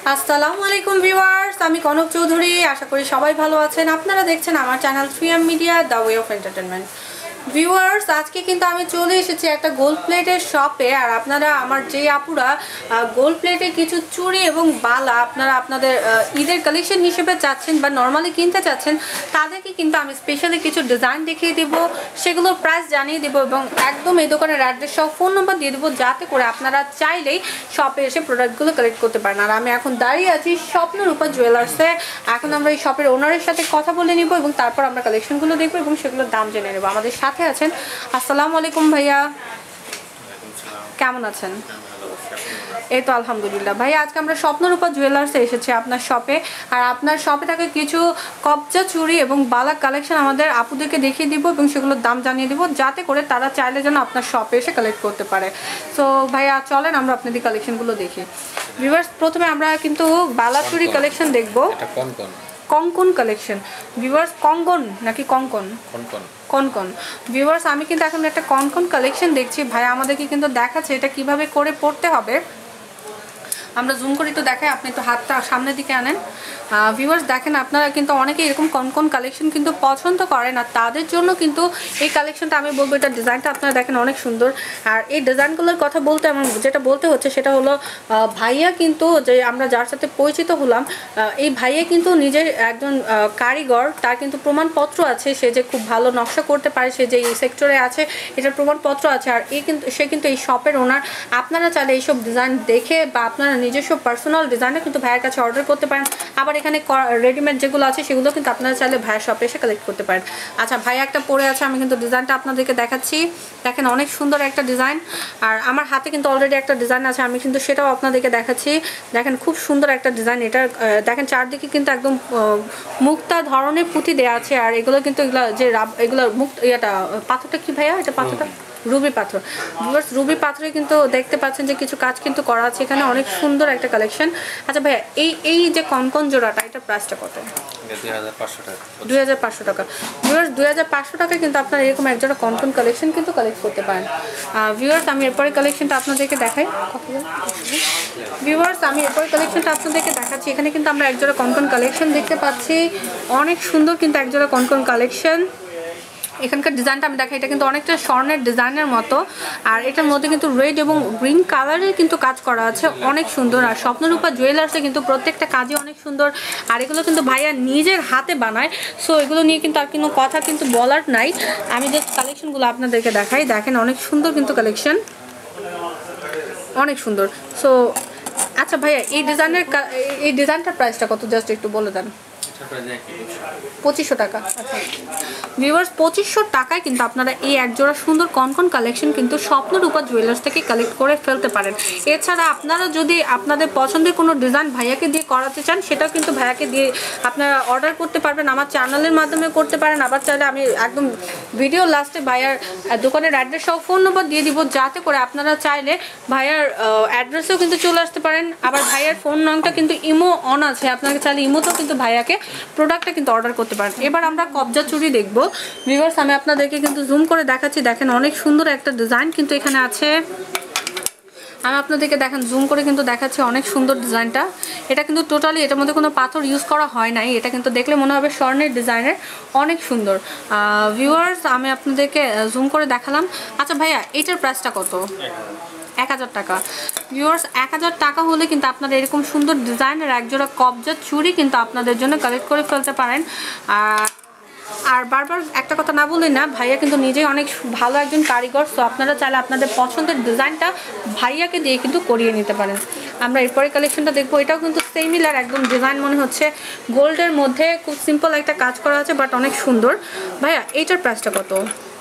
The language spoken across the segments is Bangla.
আসসালামু আলাইকুম ভিউয়ার্স, আমি কনক চৌধুরী। আশা করি সবাই ভালো আছেন। আপনারা দেখছেন আমার channel 3M media the way of entertainment. Viewers, আজকে কিন্তু আমি চলে এসেছি একটা গোল্ড প্লেটের শপে। আর আপনারা আমার যে আপুরা গোল্ড প্লেটের কিছু চুড়ি এবং বালা আপনারা আপনাদের ঈদের কালেকশন হিসেবে চাচ্ছেন বা নর্মালি কিনতে চাচ্ছেন, তাদেরকে কিন্তু আমি স্পেশালি কিছু ডিজাইন দেখিয়ে দেবো, সেগুলোর প্রাইস জানিয়ে দেবো এবং একদম এই দোকানের অ্যাড্রেস সহ ফোন নাম্বার দিয়ে দেবো, যাতে করে আপনারা চাইলেই শপে এসে প্রোডাক্টগুলো কালেক্ট করতে পারেন। আর আমি এখন দাঁড়িয়ে আছি স্বপ্নরূপা জুয়েলার্সে। এখন আমরা এই শপের ওনারের সাথে কথা বলে নিব এবং তারপর আমরা কালেকশনগুলো দেখবো এবং সেগুলোর দাম জেনে নেবো। আমাদের সাথে আছেন। আসসালামু আলাইকুম ভাইয়া, কেমন আছেন? এই তো আলহামদুলিল্লাহ। ভাই, আজকে আমরা স্বপ্নরূপা জুয়েলার্সে এসেছি আপনার শপে। আর আপনার শপে থাকে কিছু কবজা চুড়ি এবং বালা কালেকশন আমাদের আপুদেরকে দেখিয়ে দিব এবং সেগুলোর দাম জানিয়ে দিব, যাতে করে তারা চাইলে যেন আপনার শপে এসে কালেক্ট করতে পারে। সো ভাইয়া চলেন আমরা আপনাদের কালেকশনগুলো দেখি। ভিউয়ার্স, প্রথমে আমরা কিন্তু বালা চুড়ি কালেকশন দেখবো। কঙ্কন কালেকশন। ভিউয়ার্স, কঙ্কন নাকি কঙ্কন? কনকন। ভিউয়ার্স, আমি কিন্তু এখন একটা কনকন কালেকশন দেখছি। ভাই আমাদেরকে কিন্তু দেখাচ্ছে এটা কিভাবে করে পড়তে হবে। আমরা জুম করি তো দেখাই, আপনি তো হাতটা সামনের দিকে আনেন। ভিউয়ার্স দেখেন, আপনারা কিন্তু অনেকে এরকম কনকন কালেকশন কিন্তু পছন্দ করেন, আর তাদের জন্য কিন্তু এই কালেকশনটা আমি বলবো, এটা ডিজাইনটা আপনারা দেখেন অনেক সুন্দর। আর এই ডিজাইনগুলোর কথা বলতে আমার যেটা বলতে হচ্ছে সেটা হলো, ভাইয়া কিন্তু যে আমরা যার সাথে পরিচিত হলাম, এই ভাইয়া কিন্তু নিজের একজন কারিগর, তার কিন্তু প্রমাণপত্র আছে, সে যে খুব ভালো নকশা করতে পারে, সে যে এই সেক্টরে আছে এটার প্রমাণপত্র আছে। আর সে কিন্তু এই শপের ওনার। আপনারা চাইলে এইসব ডিজাইন দেখে বা আপনারা নিজস্ব পার্সোনাল ডিজাইনে কিন্তু ভাইয়ের কাছে অর্ডার করতে পারেন। আবার এখানে রেডিমেড যেগুলো আছে সেগুলো কিন্তু আপনারা চাইলে ভাইয়ের শপে এসে কালেক্ট করতে পারেন। আচ্ছা, ভাই একটা পরে আছে, আমি কিন্তু ডিজাইনটা আপনাদেরকে দেখাচ্ছি। দেখেন অনেক সুন্দর একটা ডিজাইন। আর আমার হাতে কিন্তু অলরেডি একটা ডিজাইন আছে, আমি কিন্তু সেটাও আপনাদেরকে দেখাচ্ছি। দেখেন খুব সুন্দর একটা ডিজাইন। এটা দেখেন চারদিকে কিন্তু একদম মুক্তা ধরনের পুঁতি দেওয়া আছে। আর এগুলো কিন্তু এগুলো পাথরটা কি ভাইয়া? এটা পাথরটা রুবি পাথর। রুবি পাথরে কিন্তু দেখতে পাচ্ছেন যে কিছু কাজ কিন্তু করা আছে এখানে, অনেক সুন্দর একটা কালেকশন। আচ্ছা ভাইয়া, এই যে কনকন জোড়াটা, এটার প্রাইসটা কত? 2500 টাকা। ভিউয়ার্স, 2500 টাকায় কিন্তু আপনারা এরকম এক জোড়া কনকন কালেকশন কিন্তু কালেক্ট করতে পারেন। ভিউয়ার্স, আমি এরপরে কালেকশনটা আপনাদেরকে দেখাই। ভিউয়ার্স, আমি এরপরে কালেকশনটা আপনাদেরকে দেখাচ্ছি। এখানে কিন্তু আমরা এক জোড়া কনকন কালেকশন দেখতে পাচ্ছি, অনেক সুন্দর কিন্তু এক জোড়া কনকন কালেকশন। এখানকার ডিজাইনটা আমি দেখাই, এটা কিন্তু অনেকটা স্বর্ণের ডিজাইনের মতো। আর এটার মধ্যে কিন্তু রেড এবং গ্রিন কালারের কিন্তু কাজ করা আছে, অনেক সুন্দর। আর স্বপ্নরূপা জুয়েলার্সে কিন্তু প্রত্যেকটা কাজই অনেক সুন্দর। আর এগুলো কিন্তু ভাইয়া নিজের হাতে বানায়। সো এগুলো নিয়ে কিন্তু আর কোনো কথা কিন্তু বলার নাই। আমি জাস্ট কালেকশনগুলো আপনাদেরকে দেখাই। দেখেন অনেক সুন্দর কিন্তু কালেকশন, অনেক সুন্দর। সো আচ্ছা ভাইয়া, এই ডিজাইনটার প্রাইসটা কত জাস্ট একটু বলে দেন। 2500 টাকা। আচ্ছা ভিউয়ার্স, 2500 টাকায় কিন্তু আপনারা এই একজোড়া সুন্দর কনকন কালেকশন কিন্তু স্বপ্নরূপা জুয়েলার্স থেকে কালেক্ট করে ফেলতে পারেন। এছাড়া আপনারা যদি আপনাদের পছন্দের কোনো ডিজাইন ভাইয়াকে দিয়ে করাতে চান, সেটাও কিন্তু ভাইয়াকে দিয়ে আপনারা অর্ডার করতে পারবেন, আমার চ্যানেলের মাধ্যমে করতে পারেন। আবার চাইলে আমি একদম ভিডিও লাস্টে ভাইয়ার দোকানের অ্যাড্রেস সহ ফোন নম্বর দিয়ে দিব, যাতে করে আপনারা চাইলে ভাইয়ার অ্যাড্রেসেও কিন্তু চলে আসতে পারেন। আবার ভাইয়ার ফোন নম্বরটা কিন্তু ইমো অন আছে, আপনাকে চাইলে ইমোতেও কিন্তু ভাইয়াকে প্রোডাক্টটা কিন্তু অর্ডার করতে পারেন। এবার আমরা কবজা চুড়ি দেখবো। ভিউয়ার্স, আমি আপনাদেরকে কিন্তু জুম করে দেখাচ্ছি। দেখেন অনেক সুন্দর একটা ডিজাইন কিন্তু এখানে আছে। আমি আপনাদেরকে দেখেন জুম করে কিন্তু দেখাচ্ছি, অনেক সুন্দর ডিজাইনটা। এটা কিন্তু টোটালি এটার মধ্যে কোনো পাথর ইউজ করা হয় নাই, এটা কিন্তু দেখলে মনে হবে স্বর্ণের ডিজাইনের, অনেক সুন্দর। ভিউয়ার্স, আমি আপনাদেরকে জুম করে দেখালাম। আচ্ছা ভাইয়া, এটার প্রাইসটা কত? 1000 টাকা। ভিউয়ার্স, 1000 টাকা হলে কিন্তু আপনারা এরকম সুন্দর ডিজাইনের একজোড়া কবজা চুড়ি কিন্তু আপনাদের জন্য কালেক্ট করে ফেলতে পারেন। আর বারবার একটা কথা না বললেন না, ভাইয়া কিন্তু নিজেই অনেক ভালো একজন কারিগর। সো আপনারা চাইলে আপনাদের পছন্দের ডিজাইনটা ভাইয়াকে দিয়ে কিন্তু করিয়ে নিতে পারেন। আমরা এরপরে কালেকশনটা দেখবো। এটাও কিন্তু সিমিলার একদম ডিজাইন, মনে হচ্ছে গোল্ডের মধ্যে খুব সিম্পল একটা কাজ করা আছে, বাট অনেক সুন্দর। ভাইয়া, এইটার প্রাইসটা কত?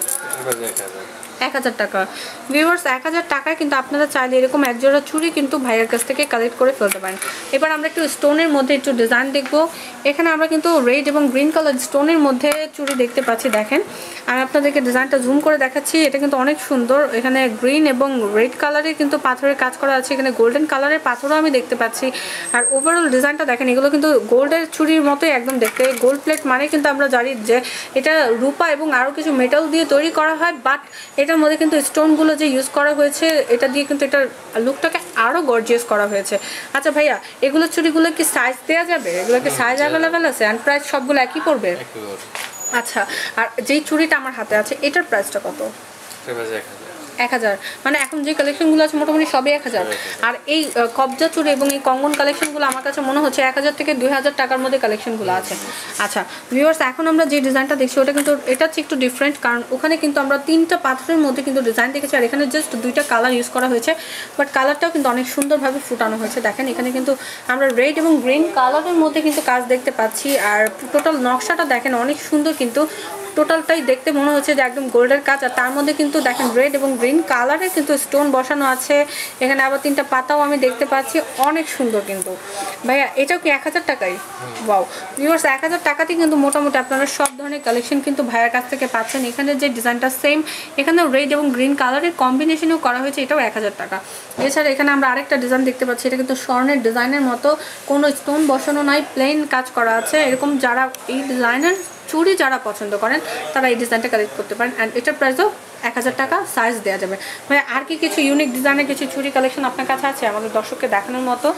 1000 টাকা। ভিউয়ার্স, 1000 টাকায় কিন্তু আপনারা চাইলে এরকম একজোড়া চুড়ি কিন্তু ভাইয়ের কাছ থেকে কালেক্ট করে ফেলতে পারেন। এবার আমরা একটু স্টোনের মধ্যে একটু ডিজাইন দেখবো। এখানে আমরা কিন্তু রেড এবং গ্রিন কালার স্টোনের মধ্যে চুড়ি দেখতে পাচ্ছি। দেখেন আমি আপনাদেরকে ডিজাইনটা জুম করে দেখাচ্ছি, এটা কিন্তু অনেক সুন্দর। এখানে গ্রিন এবং রেড কালারের কিন্তু পাথরের কাজ করা আছে, এখানে গোল্ডেন কালারের পাথরও আমি দেখতে পাচ্ছি। আর ওভারঅল ডিজাইনটা দেখেন, এগুলো কিন্তু গোল্ডের চুড়ির মতোই একদম দেখতে। গোল্ড প্লেট মানে কিন্তু আমরা জানি যে এটা রূপা এবং আরও কিছু মেটাল দিয়ে তৈরি করা হয়, বাট এটা এটার মধ্যে কিন্তু স্টোনগুলো যে ইউজ করা হয়েছে এটা দিয়ে কিন্তু এটার লুকটাকে আরও গর্জিয়াস করা হয়েছে। আচ্ছা ভাইয়া, এগুলো চুড়িগুলো কি সাইজ দেওয়া যাবে? এগুলো কি সাইজ অ্যাভেলেবেল আছে? অ্যান্ড প্রাইস সবগুলো একই পড়বে? আচ্ছা, আর যেই চুড়িটা আমার হাতে আছে এটার প্রাইসটা কত? 1000। মানে এখন যে কালেকশনগুলো আছে মোটামুটি সবই 1000। আর এই কবজা চুড়ি এবং এই কঙ্গন কালেকশনগুলো আমার কাছে মনে হচ্ছে 1000 থেকে 2000 টাকার মধ্যে কালেকশনগুলো আছে। আচ্ছা ভিউয়ার্স, এখন আমরা যে ডিজাইনটা দেখছি ওটা কিন্তু এটা হচ্ছে একটু ডিফারেন্ট, কারণ ওখানে কিন্তু আমরা 3টা পাথরের মধ্যে কিন্তু ডিজাইন দেখেছি, আর এখানে জাস্ট 2টা কালার ইউজ করা হয়েছে, বাট কালারটাও কিন্তু অনেক সুন্দরভাবে ফুটানো হয়েছে। দেখেন এখানে কিন্তু আমরা রেড এবং গ্রিন কালারের মধ্যে কিন্তু কাজ দেখতে পাচ্ছি, আর টোটাল নকশাটা দেখেন অনেক সুন্দর, কিন্তু টোটালটাই দেখতে মনে হচ্ছে যে একদম গোল্ডের কাজ। আর তার মধ্যে কিন্তু দেখেন রেড এবং গ্রিন কালারের কিন্তু স্টোন বসানো আছে, এখানে আবার 3টা পাতাও আমি দেখতে পাচ্ছি, অনেক সুন্দর। কিন্তু ভাইয়া এটাও কি 1000 টাকাই? ওয়াও ভিউয়ার্স, 1000 টাকাতেই কিন্তু মোটামুটি আপনারা সব ধরনের কালেকশন কিন্তু ভাইয়ার কাছ থেকে পাচ্ছেন। এখানে যে ডিজাইনটা সেম, এখানে রেড এবং গ্রিন কালারের কম্বিনেশনেও করা হয়েছে, এটাও 1000 টাকা। এছাড়া এখানে আমরা আরেকটা ডিজাইন দেখতে পাচ্ছি, এটা কিন্তু স্বর্ণের ডিজাইনের মতো, কোনো স্টোন বসানো নাই, প্লেন কাজ করা আছে। এরকম যারা এই ডিজাইনের চুড়ি যারা পছন্দ করেন তারা এই ডিজাইনটা কালেক্ট করতে পারেন, অ্যান্ড এটার প্রাইসও 1000 টাকা, সাইজ দেওয়া যাবে। মানে আর কি কিছু ইউনিক ডিজাইনের কিছু চুড়ি কালেকশন আপনার কাছে আছে আমাদের দর্শককে দেখানোর মতো?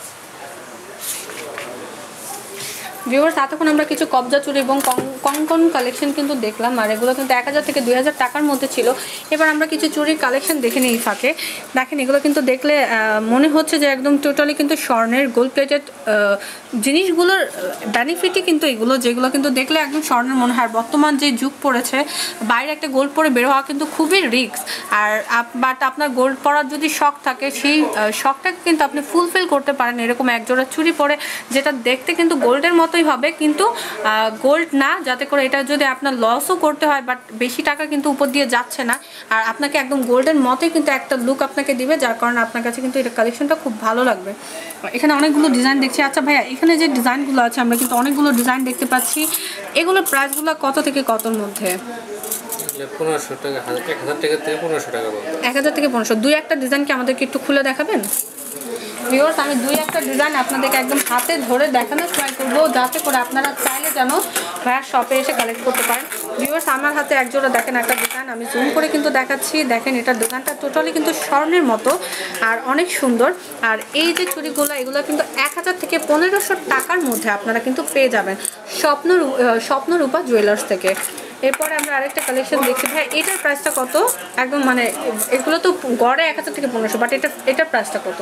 ভিউয়ার্স, এতক্ষণ আমরা কিছু কবজা চুড়ি এবং কঙ্কন কালেকশন কিন্তু দেখলাম, আর এগুলো কিন্তু 1000 থেকে 2000 টাকার মধ্যে ছিল। এবার আমরা কিছু চুড়ির কালেকশন দেখে নিই ফাঁকে। দেখেন এগুলো কিন্তু দেখলে মনে হচ্ছে যে একদম টোটালি কিন্তু স্বর্ণের গোল্ড প্লেটেড জিনিসগুলোর বেনিফিটই কিন্তু এগুলো, যেগুলো কিন্তু দেখলে একদম স্বর্ণের মনে হয়। বর্তমান যে যুগ পড়েছে, বাইরে একটা গোল্ড পরে বের হওয়া কিন্তু খুবই রিস্ক, আর বাট আপনার গোল্ড পরার যদি শখ থাকে সেই শখটাকে কিন্তু আপনি ফুলফিল করতে পারেন এরকম একজোড়া চুড়ি পরে, যেটা দেখতে কিন্তু গোল্ডের মতোই হবে, কিন্তু গোল্ড না, যাতে করে এটা যদি আপনার লসও করতে হয়, বাট বেশি টাকা কিন্তু উপর দিয়ে যাচ্ছে না, আর আপনাকে একদম গোল্ডের মতোই কিন্তু একটা লুক আপনাকে দিবে, যার কারণে আপনার কাছে কিন্তু এটা কালেকশনটা খুব ভালো লাগবে। এখানে অনেকগুলো ডিজাইন দেখছি। আচ্ছা ভাইয়া, এখানে যে ডিজাইনগুলো আছে আমরা কিন্তু অনেকগুলো ডিজাইন দেখতে পাচ্ছি, এগুলোর প্রাইসগুলো কত থেকে কতর মধ্যে? 1500 টাকা, 1000 টাকা থেকে 1500 টাকা। 1000 থেকে 1500। দুই একটা ডিজাইন কি আমাদেরকে একটু খুলে দেখাবেন? ভিউয়ার্স, আমি দুই একটা ডিজাইন আপনাদেরকে একদম হাতে ধরে দেখানোর ট্রাই করবো, যাতে করে আপনারা চাইলে যেন ভাইয়ার শপে এসে কালেক্ট করতে পারেন। ভিউয়ার্স, আমার হাতে একজোড়া দেখেন একটা ডিজাইন, আমি জুম করে কিন্তু দেখাচ্ছি। দেখেন এটার ডিজাইনটা টোটালি কিন্তু স্বর্ণের মতো আর অনেক সুন্দর। আর এই যে চুড়িগুলো, এগুলো কিন্তু 1000 থেকে 1500 টাকার মধ্যে আপনারা কিন্তু পেয়ে যাবেন স্বপ্নরূপা জুয়েলার্স থেকে। এরপরে আমরা আরেকটা কালেকশন দেখছি। ভাই এটার প্রাইসটা কত? একদম মানে এগুলো তো গড়ে 1000 থেকে 1500, বাট এটার প্রাইসটা কত?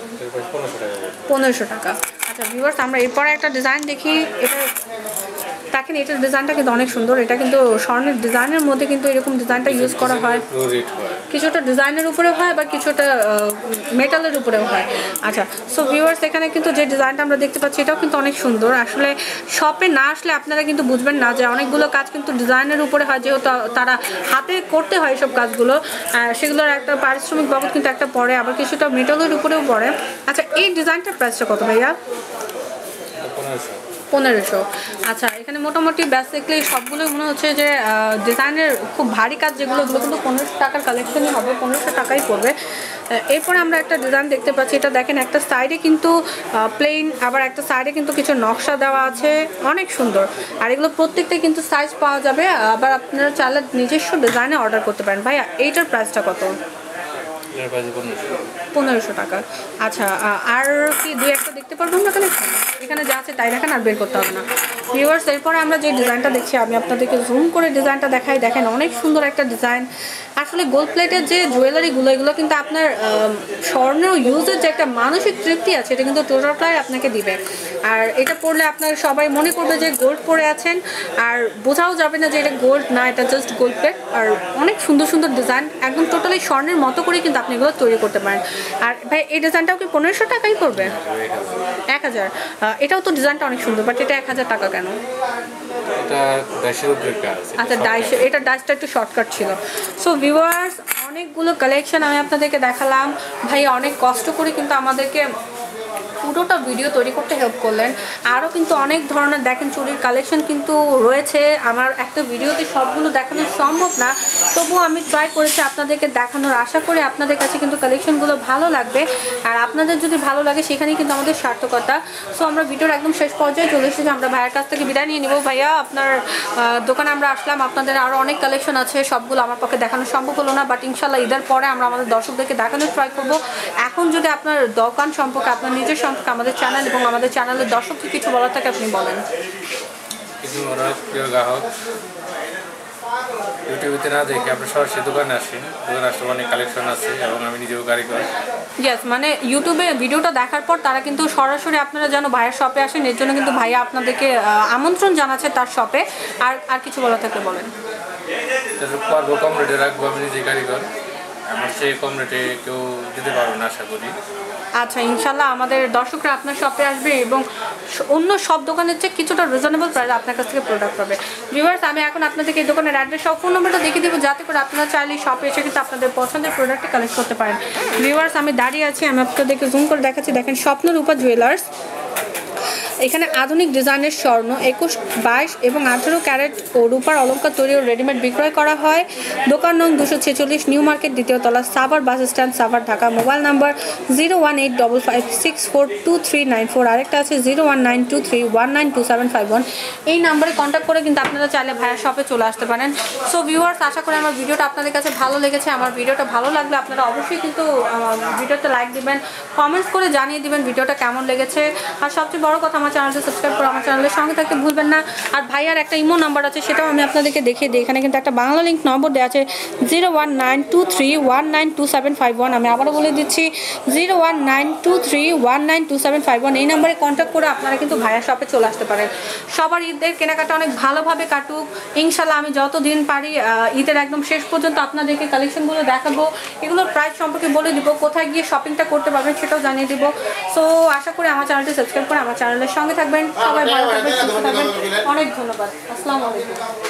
1500 টাকা। আচ্ছা ভিউয়ার্স, আমরা এরপরে একটা ডিজাইন দেখি। এটা দেখেন, এটার ডিজাইনটা কিন্তু অনেক সুন্দর। এটা কিন্তু স্বর্ণের ডিজাইনের মধ্যে কিন্তু এরকম ডিজাইনটা ইউজ করা হয়, কিছুটা ডিজাইনের উপরেও হয় বা কিছুটা মেটালের উপরেও হয়। আচ্ছা, সো ভিউয়ার্স, এখানে কিন্তু যে ডিজাইনটা আমরা দেখতে পাচ্ছি এটাও কিন্তু অনেক সুন্দর। আসলে শপে না আসলে আপনারা কিন্তু বুঝবেন না যে অনেকগুলো কাজ কিন্তু ডিজাইনের উপরে হয়, যেহেতু তারা হাতে করতে হয় এসব কাজগুলো, সেগুলোর একটা পারিশ্রমিক বাবদ কিন্তু একটা পড়ে, আবার কিছুটা মেটালের উপরেও পড়ে। আচ্ছা, এই ডিজাইনটার প্রাইসটা কত ভাইয়া? 1500। আচ্ছা, এখানে মোটামুটি বেসিক্যালি সবগুলোই মনে হচ্ছে যে ডিজাইনের খুব ভারী কাজ যেগুলো, ওগুলো কিন্তু 1500 টাকার কালেকশনই হবে, 1500 টাকাই পড়বে। এরপরে আমরা একটা ডিজাইন দেখতে পাচ্ছি। এটা দেখেন, একটা সাইডে কিন্তু প্লেন, আবার একটা সাইডে কিন্তু কিছু নকশা দেওয়া আছে, অনেক সুন্দর। আর এগুলো প্রত্যেকটাই কিন্তু সাইজ পাওয়া যাবে, আবার আপনারা চাইলে নিজস্ব ডিজাইনে অর্ডার করতে পারেন। ভাইয়া এইটার প্রাইসটা কত? 1500 টাকা। আচ্ছা, আর কি দুই একটা দেখতে পারবেন না কালেকশন? এখানে যা আছে তাই দেখেন, আর বের করতে হবে না। ভিউয়ার্স, এরপরে আমরা যে ডিজাইনটা দেখছি, আমি আপনাদেরকে জুম করে ডিজাইনটা দেখাই। দেখেন অনেক সুন্দর একটা ডিজাইন। আসলে গোল্ড প্লেটের যে জুয়েলারিগুলো, এগুলো কিন্তু আপনার স্বর্ণ ইউজের যে একটা মানসিক তৃপ্তি আছে, এটা কিন্তু টোটালটাই আপনাকে দিবে। আর এটা পরলে আপনার সবাই মনে করবে যে গোল্ড পরে আছেন, আর বোঝাও যাবে না যে এটা গোল্ড না, এটা জাস্ট গোল্ড প্লেট। আর অনেক সুন্দর সুন্দর ডিজাইন, একদম টোটালি স্বর্ণের মতো করে কিন্তু আপনি এগুলো তৈরি করতে পারেন। আর ভাই এই ডিজাইনটাও কি 1500 টাকাই পড়বে? 1000। এটাও তো ডিজাইনটা অনেক সুন্দর, বাট এটা 1000 টাকা কেন? আচ্ছা, এটা ডাইসটা একটু শর্টকাট ছিল। সো ভিউয়ার্স, অনেকগুলো কালেকশন আমি আপনাদেরকে দেখালাম। ভাই অনেক কষ্ট করে কিন্তু আমাদেরকে পুরোটা ভিডিও তৈরি করতে হেল্প করলেন। আরও কিন্তু অনেক ধরনের দেখেন চুড়ির কালেকশন কিন্তু রয়েছে। আমার একটা ভিডিওতে সবগুলো দেখানো সম্ভব না, তবুও আমি ট্রাই করেছি আপনাদেরকে দেখানোর। আশা করি আপনাদের কাছে কিন্তু কালেকশনগুলো ভালো লাগবে, আর আপনাদের যদি ভালো লাগে সেখানেই কিন্তু আমাদের সার্থকতা। সো আমরা ভিডিওর একদম শেষ পর্যায়ে চলে এসেছি, আমরা ভাইয়ের কাছ থেকে বিদায় নিয়ে নিব। ভাইয়া, আপনার দোকানে আমরা আসলাম, আপনাদের আরও অনেক কালেকশন আছে, সবগুলো আমার পক্ষে দেখানো সম্ভব হলো না, বাট ইনশাল্লাহ ঈদের পরে আমরা আমাদের দর্শকদেরকে দেখানোর ট্রাই করব। এখন যদি আপনার দোকান সম্পর্কে, আপনার নিজের সম্পর্কে, আমাদের চ্যানেল এবং আমাদের চ্যানেলের দর্শককে কিছু বলার থাকে আপনি বলেন। কিছু প্রিয় গ্রাহক ইউটিউবে না দেখে আপনার সরাসরি দোকানে আসেন, দোকানে আসলে অনেক কালেকশন আছে এবং আমি নিজেও কারিগর। ইয়েস, মানে ইউটিউবে ভিডিওটা দেখার পর তারা কিন্তু সরাসরি আপনারা যেন ভাইয়ের শপে আসেন, এর জন্য কিন্তু ভাইয়া আপনাদেরকে আমন্ত্রণ জানাচ্ছে তার শপে। আর কিছু বলা থাকলে বলেন। পারবো কম রেটে রাখবো, আমি নিজে কারিগর, আমার চেয়ে কম রেটে কেউ দিতে পারবো না আশা করি। আচ্ছা, ইনশাল্লাহ আমাদের দর্শকরা আপনার শপে আসবে এবং অন্য সব দোকানের চেয়ে কিছুটা রিজনেবল প্রাইসে আপনার কাছ থেকে প্রোডাক্ট পাবে। ভিউয়ার্স, আমি এখন আপনাদেরকে এই দোকানের অ্যাড্রেস সব ফোন নম্বরটা দেখিয়ে দেবো, যাতে করে আপনারা চাইলে শপে এসে কিন্তু আপনাদের পছন্দের প্রোডাক্টটি কালেক্ট করতে পারেন। ভিউয়ার্স, আমি দাঁড়িয়ে আছি, আমি আপনাদেরকে জুম করে দেখাচ্ছি। দেখেন, স্বপ্নরূপা জুয়েলার্স। এখানে আধুনিক ডিজাইনের স্বর্ণ 21, 22 এবং 18 ক্যারেট ও রূপার অলঙ্কার তৈরি ও রেডিমেড বিক্রয় করা হয়। দোকান নং 246, নিউ মার্কেট, দ্বিতীয় তলা, Savar bus stand, Savar, Dhaka. Mobile number 01855642394, আরেকটা আছে 01923192751। এই নাম্বারে কন্ট্যাক্ট করে কিন্তু আপনারা চাইলে ভাইয়ার শপে চলে আসতে পারেন। সো ভিউয়ার্স, আশা করি আমার ভিডিওটা আপনাদের কাছে ভালো লেগেছে। আমার ভিডিওটা ভালো লাগলে আপনারা অবশ্যই কিন্তু ভিডিওতে লাইক দিবেন, কমেন্টস করে জানিয়ে দিবেন ভিডিওটা কেমন লেগেছে। আর সবচেয়ে বড় কথা, আমার চ্যানেলটা সাবস্ক্রাইব করে আমার চ্যানেলের সঙ্গে থাকতে ভুলবেন না। আর ভাইয়ার একটা ইমো নাম্বার আছে, সেটাও আমি আপনাদেরকে দেখিয়ে দিই। এখানে কিন্তু একটা বাংলা লিঙ্ক নম্বর দেওয়া আছে 01923192751। আমি আবারও বলে দিচ্ছি 01923192751। এই নাম্বারে কন্ট্যাক্ট করে আপনারা কিন্তু ভাইয়ার শপে চলে আসতে পারেন। সবার ঈদের কেনাকাটা অনেক ভালোভাবে কাটুক ইনশাল্লাহ। আমি যতদিন পারি ঈদের একদম শেষ পর্যন্ত আপনাদেরকে কালেকশনগুলো দেখাবো, এগুলোর প্রাইস সম্পর্কে বলে দিব, কোথায় গিয়ে শপিংটা করতে পারবেন সেটাও জানিয়ে দিব। সো আশা করি আমার চ্যানেলটি সাবস্ক্রাইব করে আমার চ্যানেলের সঙ্গে থাকবেন। সবাই ভালো থাকবেন, সুস্থ থাকবেন। অনেক ধন্যবাদ। আসসালামু আলাইকুম।